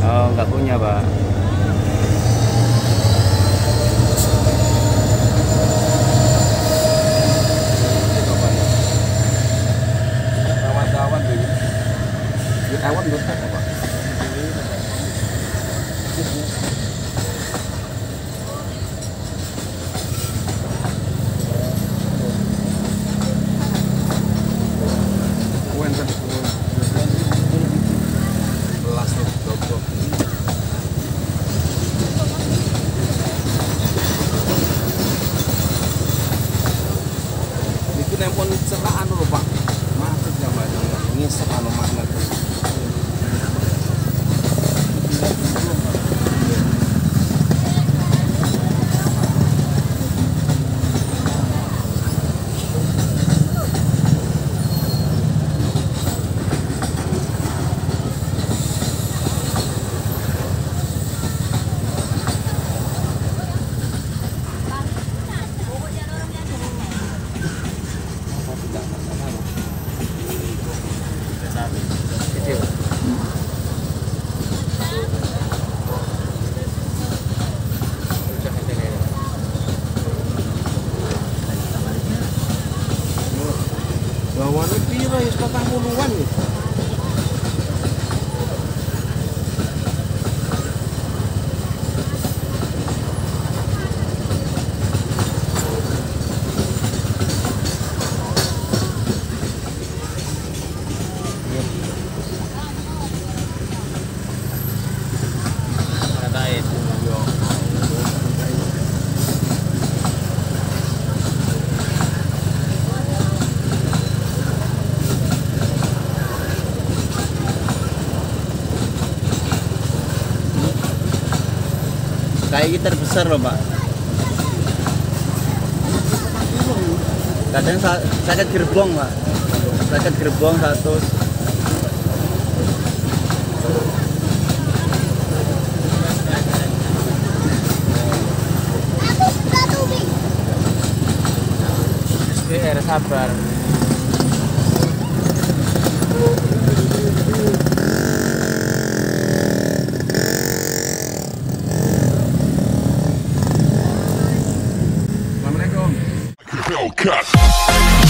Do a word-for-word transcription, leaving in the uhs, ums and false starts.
Oh, nggak punya, Pak. Kawan-kawan tuh. Duit awan duit apa, Pak? Wen kan belas tuh, goblok. Itu nempel celaan dulu, Pak. Masuk ya, Pak. Ngisep anu magnet. Kecil. Bawane piro ya patang puluhan ya. Kayak gitar besar loh, Pak. Kadang sa sakit gerbong, Pak. Sakit gerbong satu. S B R sabar. Assalamualaikum. Hellcat.